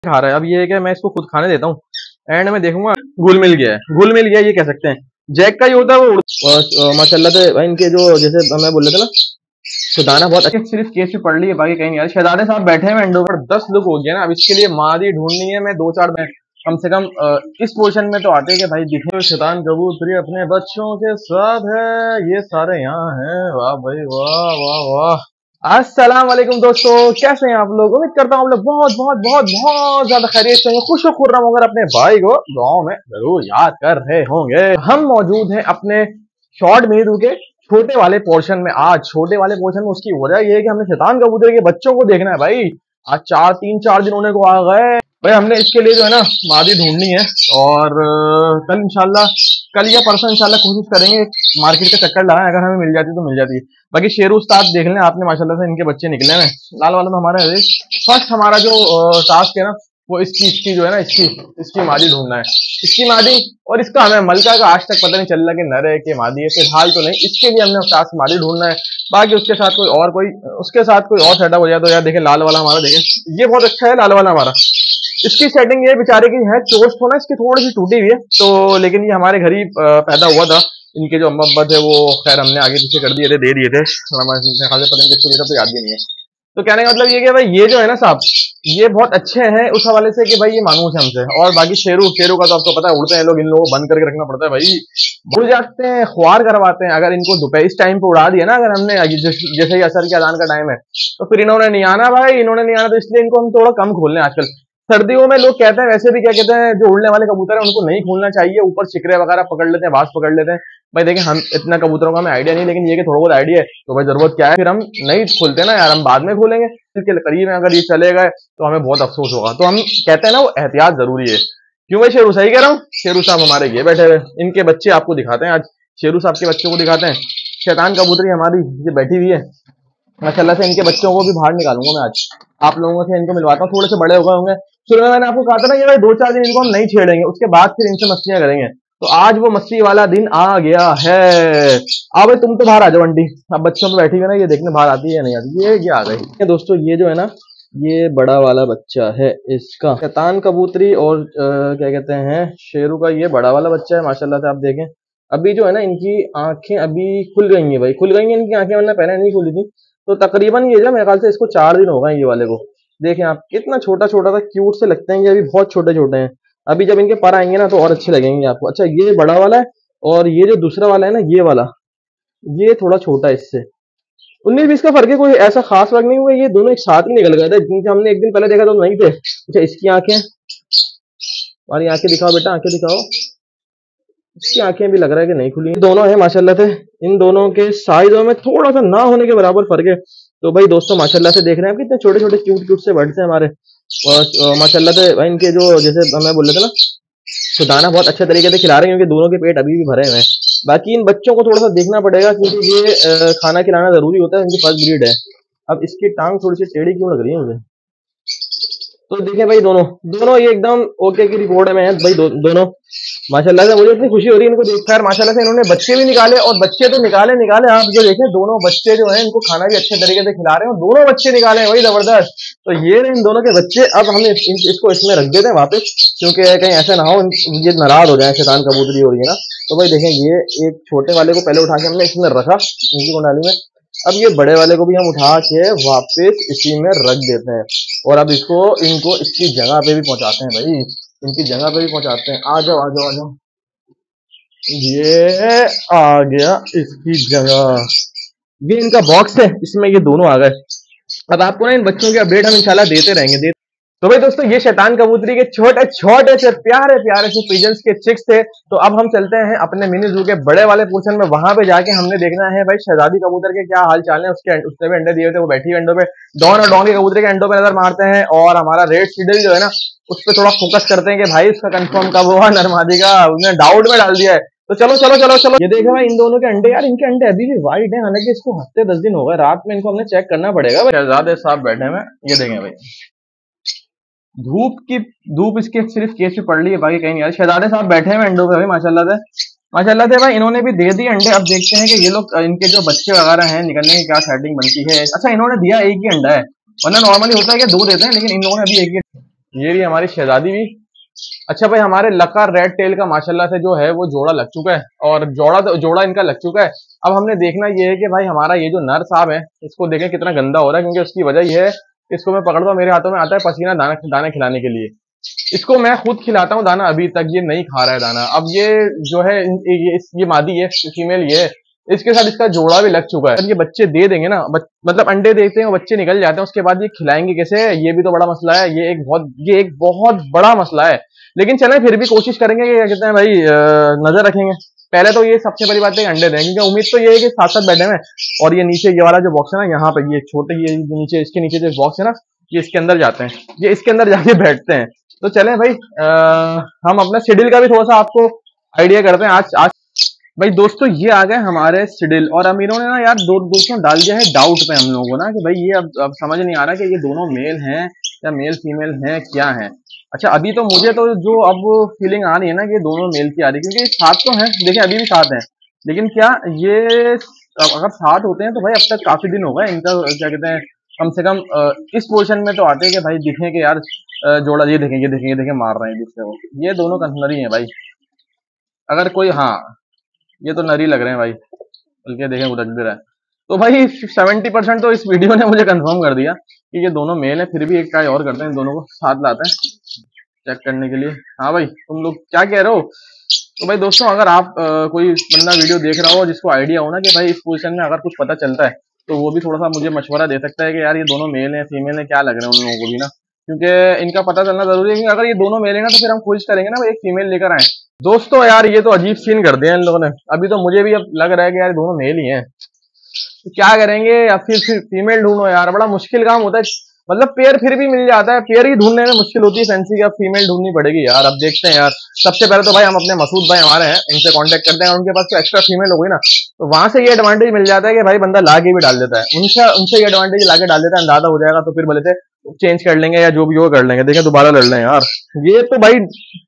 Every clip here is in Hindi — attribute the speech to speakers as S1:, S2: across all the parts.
S1: खा रहा है। अब ये है कि मैं इसको खुद खाने देता हूँ एंड में देखूंगा घुल मिल गया है, घुल मिल गया ये कह सकते हैं। जैक का ही होता है वो माशाल्लाह से भाई इनके जो जैसे मैं बोल रहा था ना, तो दाना बहुत अच्छे सिर्फ केस पे पड़ रही है, बाकी कहीं नहीं। यार शहजादे साहब बैठे हैं एंड ओवर 10 लोग हो गया ना। अब इसके लिए मादी ढूंढनी है, मैं 2-4 कम से कम इस पोर्शन में तो आते हैं कि भाई दिखे शैतान कबूतरी अपने बच्चों के साथ है, ये सारे यहाँ हैं। वाह भाई वाह वाह वाह। अस्सलाम वालेकुम दोस्तों, कैसे हैं आप लोग? उम्मीद करता हूँ आप लोग बहुत बहुत बहुत बहुत ज्यादा खैरियत से होंगे, खुश खुर्रम होकर अपने भाई को गाँव में जरूर याद कर रहे होंगे। हम मौजूद हैं अपने शॉर्ट मीरू के छोटे वाले पोर्शन में। आज छोटे वाले पोर्शन में उसकी वजह ये है कि हमने शैतान कबूतर के बच्चों को देखना है भाई। आज 4 दिन होने को आ गए भाई। हमने इसके लिए जो है ना मादी ढूंढनी है और कल इंशाल्लाह, कल या परसों इंशाल्लाह कोशिश करेंगे मार्केट का चक्कर लगाएं, अगर हमें मिल जाती तो मिल जाती है। बाकी शेरू उस्ताद देख लें आपने, माशाल्लाह से इनके बच्चे निकले हैं। लाल वाला तो हमारा फर्स्ट हमारा जो टास्क है ना वो इसकी जो है ना इसकी मादी ढूंढना है, इसकी मादी। और इसका हमें मलका का आज तक पता नहीं चल रहा कि नर है कि मादी है, फिलहाल तो नहीं। इसके लिए हमने टास्क मादी ढूंढना है। बाकी उसके साथ कोई और सेटअप हो जाए तो यार देखें लाल वाला हमारा, देखें ये बहुत अच्छा है लाल वाला हमारा। इसकी सेटिंग ये बेचारे की है, चोट तो ना इसकी थोड़ी सी टूटी हुई है तो, लेकिन ये हमारे घर ही पैदा हुआ था। इनके जो अम्मा अब्बा थे वो खैर हमने आगे पीछे कर दिए थे, दे दिए थे खासे, पता नहीं किसको दिया था तो याद भी नहीं है। तो कहने का मतलब ये कि भाई ये जो है ना साहब, ये बहुत अच्छे हैं उस हवाले से कि भाई ये मानूस है हमसे। और बाकी शेरू का तो आपको पता है, उड़ते हैं लोग, इन लोगों को बंद करके रखना पड़ता है भाई। उड़ जाते हैं, ख्वार करवाते हैं। अगर इनको दोपहर इस टाइम पे उड़ा दिया ना, अगर हमने जैसे ही असर के अजान का टाइम है, तो फिर इन्होंने नहीं आना भाई, इन्होंने नहीं आना। तो इसलिए इनको हम थोड़ा कम खोल रहे हैं आजकल। सर्दियों में लोग कहते हैं, वैसे भी क्या कहते हैं, जो उड़ने वाले कबूतर है उनको नहीं खोलना चाहिए, ऊपर छिकरे वगैरह पकड़ लेते हैं, बाज पकड़ लेते हैं। भाई देखिए हम इतना कबूतरों का हमें आइडिया नहीं, लेकिन ये कि थोड़ा बहुत आइडिया है तो भाई जरूरत क्या है, फिर हम नहीं खोलते ना यार, हम बाद में खोलेंगे। इसके करीब में अगर ये चले गए तो हमें बहुत अफसोस होगा। तो हम कहते हैं ना वो एहतियात जरूरी है। क्यों भाई शेरू सही कह रहा हूँ? शेरू साहब हमारे ये बैठे हुए, इनके बच्चे आपको दिखाते हैं आज। शेरू साहब के बच्चों को दिखाते हैं। शैतान कबूतरी हमारी ये बैठी हुई है माशाल्लाह से। इनके बच्चों को भी बाहर निकालूंगा मैं आज, आप लोगों से इनको मिलवाता हूँ, थोड़े से बड़े हो गए होंगे। शुरू में मैंने आपको कहा था ना कि भाई 2-4 दिन इनको हम नहीं छेड़ेंगे, उसके बाद फिर इनसे मस्तियां करेंगे। तो आज वो मस्ती वाला दिन आ गया है। आओ भाई तुम तो बाहर आ जाओ आंटी, अब बच्चों में बैठी हुई ना, ये देखने बाहर आती है या नहीं आती। ये आ गई दोस्तों, ये जो है ना ये बड़ा वाला बच्चा है इसका, शैतान कबूतरी और क्या कहते हैं शेरू का ये बड़ा वाला बच्चा है। माशाल्लाह से आप देखें अभी जो है ना इनकी आंखें अभी खुल गई हैं भाई, खुल गई हैं इनकी आंखें, वरना पहले नहीं खुली थी। तो तकरीबन ये जो मेरे ख्याल से इसको 4 दिन हो गए ये वाले को। देखें आप कितना छोटा छोटा सा क्यूट से लगते हैं, ये अभी बहुत छोटे छोटे हैं। अभी जब इनके पर आएंगे ना तो और अच्छे लगेंगे आपको। अच्छा ये बड़ा वाला है और ये जो दूसरा वाला है ना ये वाला, ये थोड़ा छोटा है इससे। 19-20 का फर्क है, कोई ऐसा खास फर्क नहीं हुआ। ये दोनों एक साथ ही निकल गए थे, जिनके हमने एक दिन पहले देखा तो नहीं थे। अच्छा इसकी आंखें, हमारी आंखें दिखाओ बेटा, आंखें दिखाओ। इसकी आंखें भी लग रहा है कि नहीं खुली। दोनों है माशाल्लाह से, इन दोनों के साइजों में थोड़ा सा ना होने के बराबर फर्क है। तो भाई दोस्तों माशाल्लाह से देख रहे हैं आप कितने छोटे छोटे क्यूट क्यूट से बर्ड्स हैं हमारे। और माशाल्लाह से भाई इनके जो जैसे मैं बोल रहा था ना, तो दाना बहुत अच्छे तरीके से खिला रहे हैं, क्योंकि दोनों के पेट अभी भी भरे हुए हैं। बाकी इन बच्चों को थोड़ा सा देखना पड़ेगा, क्योंकि ये खाना खिलाना जरूरी होता है, इनकी फर्स्ट ब्रीड है। अब इसकी टांग थोड़ी सी टेढ़ी क्यों लग रही है मुझे? तो देखें भाई दोनों दोनों ये एकदम ओके की रिपोर्ट में है भाई, दोनों माशाल्लाह से। मुझे इतनी खुशी हो रही है इनको देखकर। माशाल्लाह से इन्होंने बच्चे भी निकाले, और बच्चे तो निकाले आप जो देखें, दोनों बच्चे जो हैं इनको खाना भी अच्छे तरीके से खिला रहे हैं, और दोनों बच्चे निकाले वही जबरदस्त। तो ये रहे इन दोनों के बच्चे। अब हम इसको इसमें रख देते हैं वापस, क्योंकि कहीं ऐसे ना हो ये नाराज हो जाए, शैतान कबूतरी हो रही है ना। तो भाई देखें ये एक छोटे वाले को पहले उठा के हमने इसमें रखा इनकी कुंडाली में। अब ये बड़े वाले को भी हम उठा के वापस इसी में रख देते हैं, और अब इनको इसकी जगह पे भी पहुंचाते हैं भाई, इनकी जगह पे भी पहुंचाते हैं। आ जाओ आ जाओ आ जाओ, ये आ गया इसकी जगह। ये इनका बॉक्स है, इसमें ये दोनों आ गए। अब आपको ना इन बच्चों के अपडेट हम इंशाल्लाह देते रहेंगे। तो भाई दोस्तों ये शैतान कबूतरी के छोटे छोटे से प्यारे प्यारे से पिजन्स के चिक्स थे। तो अब हम चलते हैं अपने मिनी जू के बड़े वाले पोर्शन में। वहां पे जाके हमने देखना है भाई शहजादी कबूतर के क्या हाल चाल है। उसने भी अंडे दिए थे, वो बैठी अंडों पे, डॉन और डॉन के कबूतर के अंडों पे नजर मारते हैं, और हमारा रेड सीडल जो है ना उस पर थोड़ा फोकस करते हैं कि भाई उसका कंफर्म कब हुआ नरमादी का, उसने डाउट में डाल दिया है। तो चलो चलो चलो चलो, ये देखे भाई इन दोनों के अंडे, यार इनके अंडे अभी भी वाइट है, हालांकि इसको हफ्ते 10 दिन हो गए। रात में इनको हमने चेक करना पड़ेगा। शहजादे साहब बैठे हुए, ये देखें भाई धूप इसके सिर्फ केस पे पड़ रही है, बाकी कहीं नहीं। शहजादे साहब बैठे हुए अंडों पे भाई माशाल्लाह से भाई। इन्होंने भी दे दिए अंडे। अब देखते हैं कि ये लोग इनके जो बच्चे वगैरह हैं निकलने की क्या सेटिंग बनती है। अच्छा इन्होंने दिया एक ही अंडा है, वरना नॉर्मली होता है कि 2 देते हैं, लेकिन इन लोगों ने अभी एक ही। ये रही हमारी शहजादी भी। अच्छा भाई, हमारे लकार रेड टेल का माशाल्लाह से जो है वो जोड़ा लग चुका है, और जोड़ा इनका लग चुका है। अब हमने देखना ये है कि भाई हमारा ये जो नर साहब है, इसको देखें कितना गंदा हो रहा है, क्योंकि उसकी वजह ये है, इसको मैं पकड़ता हूँ, मेरे हाथों में आता है पसीना दाना खिलाने के लिए। इसको मैं खुद खिलाता हूँ दाना, अभी तक ये नहीं खा रहा है दाना। अब ये जो है ये मादी है, फीमेल ये है, इसके साथ इसका जोड़ा भी लग चुका है। जब ये बच्चे दे देंगे ना, मतलब अंडे देते हैं, बच्चे निकल जाते हैं, उसके बाद ये खिलाएंगे कैसे, ये भी तो बड़ा मसला है। ये एक बहुत बड़ा मसला है। लेकिन चलें, फिर भी कोशिश करेंगे कि क्या कहते हैं भाई, नजर रखेंगे। पहले तो ये सबसे बड़ी बात है कि अंडे दें, क्योंकि उम्मीद तो ये है कि साथ साथ बैठे हुए हैं। और ये नीचे ये वाला जो बॉक्स है ना, यहाँ पे ये छोटे, ये नीचे, इसके नीचे जो बॉक्स है ना, ये इसके अंदर जाते हैं, ये इसके अंदर जाके बैठते हैं। तो चलें भाई, हम अपना शेड्यूल का भी थोड़ा सा आपको आइडिया करते हैं। आज आज भाई दोस्तों, ये आ गए हमारे शेड्यूल, और अब इन्होंने ना यार दोस्तों डाल दिया है डाउट पे हम लोगों को ना, कि भाई ये अब समझ नहीं आ रहा कि ये दोनों मेल हैं या मेल फीमेल हैं, क्या है। अच्छा, अभी तो मुझे तो जो अब फीलिंग आ रही है ना, कि ये दोनों मेल की आ रही है, क्योंकि साथ तो हैं, देखिए अभी भी साथ हैं, लेकिन क्या ये अगर साथ होते हैं तो भाई अब तक काफी दिन हो गए इनका, क्या कहते हैं, कम से कम इस पोजीशन में तो आते हैं कि भाई दिखें कि यार जोड़ा, ये देखें, ये देखें, ये देखें, मार रहे हैं एक दूसरे को। ये दोनों कंसनरी हैं भाई। अगर कोई, हाँ, ये तो नरी लग रहे हैं भाई, बल्कि देखें उधर भी रहा है। तो भाई 70% तो इस वीडियो ने मुझे कंफर्म कर दिया कि ये दोनों मेल है। फिर भी एक ट्राई और करते हैं, इन दोनों को साथ लाते हैं चेक करने के लिए। हाँ भाई, तुम लोग क्या कह रहे हो? तो भाई दोस्तों, अगर आप कोई बंदा वीडियो देख रहा हो जिसको आइडिया हो ना कि भाई इस पोजीशन में अगर कुछ पता चलता है, तो वो भी थोड़ा सा मुझे मशवरा दे सकता है कि यार ये दोनों मेल है फीमेल है, क्या लग रहे हैं उन लोगों को भी ना, क्योंकि इनका पता चलना जरूरी है। क्योंकि अगर ये दोनों मेल है ना, तो फिर हम कोशिश करेंगे ना एक फीमेल लेकर आए। दोस्तों यार, ये तो अजीब सीन कर दिया इन लोगों ने। अभी तो मुझे भी अब लग रहा है कि यार दोनों मेल ही हैं, तो क्या करेंगे, या फिर फीमेल ढूंढो यार, बड़ा मुश्किल काम होता है। मतलब पेयर फिर भी मिल जाता है, पेयर ही ढूंढने में मुश्किल होती है फैंसी की, अब फीमेल ढूंढनी पड़ेगी यार। अब देखते हैं यार, सबसे पहले तो भाई हम अपने मसूद भाई हमारे हैं, इनसे कांटेक्ट करते हैं, उनके पास तो एक्स्ट्रा फीमेल हो गई ना, तो वहां से ये एडवांटेज मिल जाता है कि भाई बंदा ला के भी डाल देता है, उनसे उनसे ये एडवांटेज ला के डाल देता है, अंदाजा हो जाएगा, तो फिर बोले थे चेंज कर लेंगे या जो भी हो कर लेंगे, देखें दोबारा लड़ लें यार। ये तो भाई,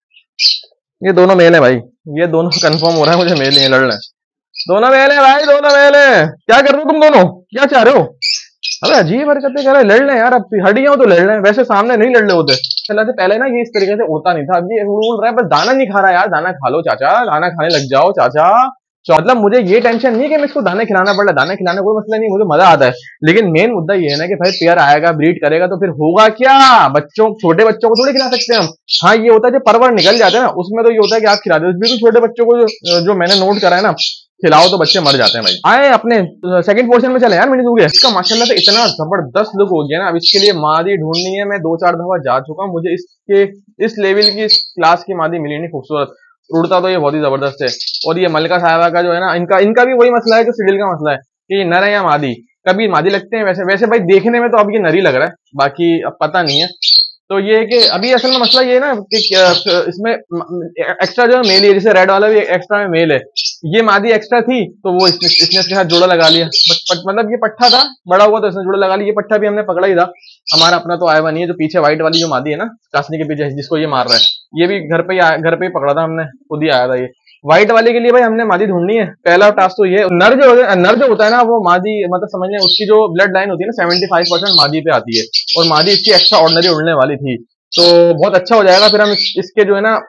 S1: ये दोनों मेल है भाई, ये दोनों कंफर्म हो रहा है मुझे, मेल ही है, लड़ लें। दोनों मेल है भाई, दोनों मेल है। क्या कर रहे हो तुम दोनों, क्या चाह रहे हो? अबे अजीब हरकतें कर रहे, लड़ लें यार, अब हट गया हो तो लड़ लें, वैसे सामने नहीं लड़ ले होते। चला से पहले ना ये इस तरीके से होता नहीं था, अब ये रूल रहा है, बस दाना नहीं खा रहा यार, दाना खा लो चाचा, दाना खाने लग जाओ चाचा। मतलब मुझे ये टेंशन नहीं कि मैं इसको दाना खिलाना पड़ रहा, दाना खिलाना कोई मसला नहीं, मुझे मजा आता है। लेकिन मेन मुद्दा ये है ना कि भाई पेयर आएगा, ब्रीड करेगा, तो फिर होगा क्या? बच्चों, छोटे बच्चों को थोड़ी खिला सकते हैं हम। हाँ, ये होता है जो परवर निकल जाते हैं ना, उसमें तो ये होता है कि आप खिला दो। बिल्कुल छोटे बच्चों को जो मैंने नोट करा है ना, खिलाओ तो बच्चे मर जाते हैं भाई। आए अपने सेकंड पोर्शन में चले यार, मिनट हो गया इसका माशाल्लाह से इतना जबरदस्त लुक हो गया ना। अब इसके लिए मादी ढूंढनी है, मैं 2-4 दफा जा चुका हूँ, मुझे इसके इस लेवल की, इस क्लास की मादी मिली नहीं खूबसूरत। उड़ता तो ये बहुत ही जबरदस्त है। और ये मलका साहबा का जो है ना, इनका इनका भी वही मसला है जो सिडिल का मसला है, कि ये नर है या मादी। कभी मादी लगते हैं, वैसे वैसे भाई देखने में तो अब ये नरी लग रहा है, बाकी अब पता नहीं है। तो ये है कि अभी असल में मसला ये है ना कि इसमें एक्स्ट्रा जो है मेल है, जैसे रेड वाला भी एक्स्ट्रा में मेल है, ये मादी एक्स्ट्रा थी, तो वो इसने इसके साथ जोड़ा लगा लिया। मतलब ये पट्ठा था, बड़ा हुआ तो इसने जोड़ा लगा लिया। ये पट्ठा भी हमने पकड़ा ही था, हमारा अपना तो आया हुआ नहीं है। जो पीछे व्हाइट वाली जो मादी है ना, चाशनी के पीछे जिसको ये मार रहा है, ये भी घर पे ही पकड़ा था हमने, खुद ही आया था ये। व्हाइट वाले के लिए भाई हमने मादी ढूंढनी है, पहला टास्क तो ये। नर जो होता है ना, वो मादी, मतलब समझ लें उसकी जो ब्लड लाइन होती है ना, 75% मादी पे आती है, और मादी इसकी एक्स्ट्रा ऑर्डिनरी उड़ने वाली थी, तो बहुत अच्छा हो जाएगा। फिर हम इसके जो है ना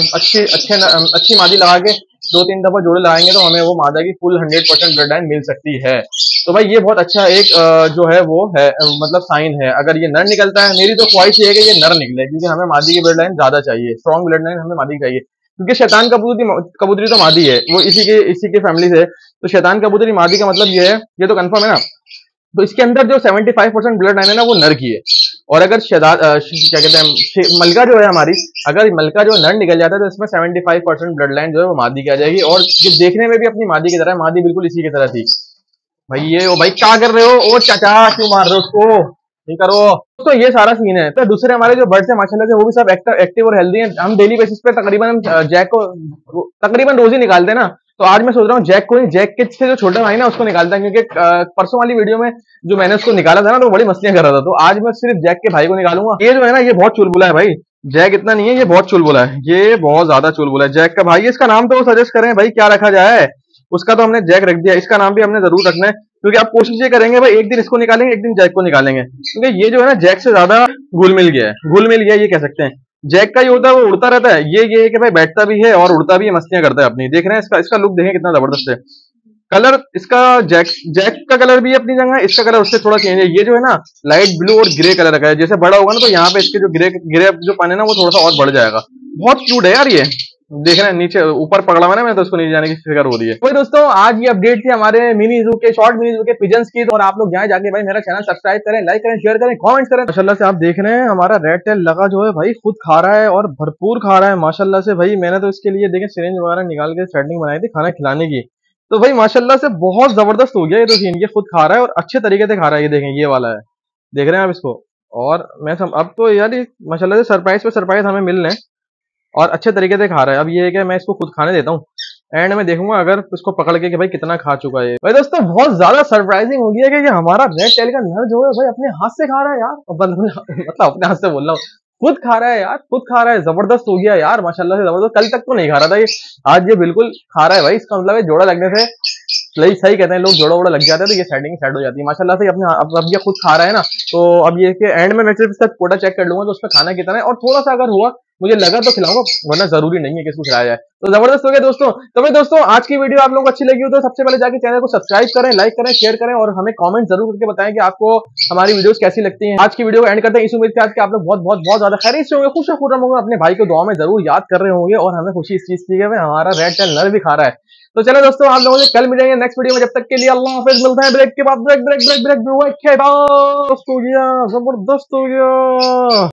S1: अच्छी मादी लगा के 2-3 दफा जोड़े लगाएंगे, तो हमें वो मादा की फुल 100% ब्लड लाइन मिल सकती है। तो भाई ये बहुत अच्छा एक जो है वो है, मतलब साइन है। अगर ये नर निकलता है, मेरी तो ख्वाहिश ये है कि ये नर निकले, क्योंकि हमें मादी की ब्लड लाइन ज्यादा चाहिए, स्ट्रॉन्ग ब्लड लाइन हमें मादी चाहिए। क्योंकि शैतान कबूतरी तो मादी है, वो इसी के फैमिली से। तो शैतान कबूतरी मादी का मतलब ये है, ये तो कंफर्म है ना। तो इसके अंदर जो 75% ब्लड लाइन है ना, वो नर की है। और अगर क्या कहते हैं, मलका जो है हमारी, अगर मलका जो नर निकल जाता है, तो इसमें 75% ब्लड लाइन जो है वो मादी की आ जाएगी। और ये देखने में भी अपनी मादी की तरह है, मादी बिल्कुल इसी की तरह थी। भाई ये, ओ भाई क्या कर रहे हो? ओ चाचा, क्यों मार रहे हो उसको? नहीं करो। तो ये सारा सीन है। तो दूसरे हमारे जो बर्ड्स है माशाल्लाह से, वो भी सब एक्टिव और हेल्दी हैं। हम डेली बेसिस पे तकरीबन हम जैक को तकरीबन रोज ही निकालते हैं ना। तो आज मैं सोच रहा हूँ जैक को ही, जैक के से जो छोटे भाई ना उसको निकालता है, क्योंकि परसों वाली वीडियो में जो मैंने उसको निकाला था ना, तो बड़ी मस्तियां कर रहा था। तो आज मैं सिर्फ जैक के भाई को निकालूंगा। ये जो है ना, ये बहुत चुलबुला है भाई, जैक इतना नहीं है, ये बहुत चुलबुला है, ये बहुत ज्यादा चुलबुला है जैक का भाई। इसका नाम तो वो सजेस्ट करें भाई, क्या रखा जाए। उसका तो हमने जैक रख दिया, इसका नाम भी हमने जरूर रखना है। क्योंकि आप कोशिश ये करेंगे भाई एक दिन इसको निकालेंगे एक दिन जैक को निकालेंगे, क्योंकि ये जो है ना जैक से ज्यादा घुल मिल गया है, घुल मिल गया ये कह सकते हैं। जैक का ये होता है वो उड़ता रहता है, ये है कि भाई बैठता भी है और उड़ता भी है, मस्तियां करता है अपनी। देख रहे हैं इसका इसका लुक देखें कितना जबरदस्त है। कलर इसका जैक जैक का कलर भी अपनी जगह है, इसका कलर उससे थोड़ा चेंज है। ये जो है ना लाइट ब्लू और ग्रे कलर का है, जैसे बड़ा होगा ना तो यहाँ पे इसके जो ग्रे ग्रे जो पान है ना वो थोड़ा सा और बढ़ जाएगा। बहुत क्यूट है यार ये। देख रहे हैं नीचे ऊपर पकड़ा हुआ है ना, मैं तो उसको नीचे जाने की फिक्र हो रही है। वही दोस्तों आज ये अपडेट थी हमारे मिनी जू के शॉर्ट मिनी जू के पिजन्स की। और आप लोग जाए जाके भाई मेरा चैनल सब्सक्राइब करें, लाइक करें, शेयर करें, कमेंट करें। माशाल्लाह से आप देख रहे हैं हमारा रेड टेल लगा जो है भाई खुद खा रहा है और भरपूर खा रहा है माशाल्लाह से। भाई मैंने तो इसके लिए देखें सिरिंज वगैरह निकाल के सेटिंग बनाई थी खाना खिलाने की, तो भाई माशाल्लाह से बहुत जबरदस्त हो गया ये तो सीन। ये खुद खा रहा है और अच्छे तरीके से खा रहा है। ये देखें ये वाला है, देख रहे हैं आप इसको। और अब तो यार माशाल्लाह से सरप्राइज पे सरप्राइज हमें मिल रहे हैं और अच्छे तरीके से खा रहा है। अब ये है कि मैं इसको खुद खाने देता हूँ, एंड में देखूंगा अगर इसको पकड़ के कि भाई कितना खा चुका है। भाई दोस्तों बहुत ज्यादा सरप्राइजिंग हो गया कि हमारा रेड टेल का नर जो है भाई अपने हाथ से खा रहा है यार। मतलब अपने हाथ से बोल रहा हूँ, खुद खा रहा है यार, खुद खा रहा है। जबरदस्त हो गया यार माशाल्लाह से, जबरदस्त। कल तक तो नहीं खा रहा था ये, आज ये बिल्कुल खा रहा है भाई। इसका मतलब है जोड़ा लगने से सही कहते हैं लोग, जोड़ा वोड़ा लग जाता है तो ये सेटिंग सेट हो जाती है माशाल्लाह से। अपने अब ये खुद खा रहा है ना, तो अब ये के एंड में मैं सिर्फ इसका कोटा चेक कर लूंगा तो उसमें खाना कितना है, और थोड़ा सा अगर हुआ मुझे लगा तो खिलाऊंगा, वरना जरूरी नहीं है कि इसको खिलाया जाए। तो जबरदस्त हो गया दोस्तों। तो भाई दोस्तों आज की वीडियो आप लोगों को अच्छी लगी हो तो सबसे पहले जाके चैनल को सब्सक्राइब करें, लाइक करें, शेयर करें और हमें कमेंट जरूर करके बताएं कि आपको हमारी वीडियोस कैसी लगती हैं। आज की वीडियो को एंड करते हैं इस उम्मीद के साथ कि आप लोग बहुत बहुत बहुत ज्यादा खैरियत से होंगे, खुश होंगे, अपने भाई को दुआ में जरूर याद कर रहे होंगे। और हमें खुशी इस चीज की है हमारा रेड टेल नर भी खा रहा है। तो चलो दोस्तों आप लोगों से कल मिलेंगे नेक्स्ट वीडियो में, जब तक के लिए अल्लाह हाफिज। मिलते हैं ब्रेक के बाद। ब्रेक ब्रेक ब्रेक ब्रेक, जबरदस्त हो गया।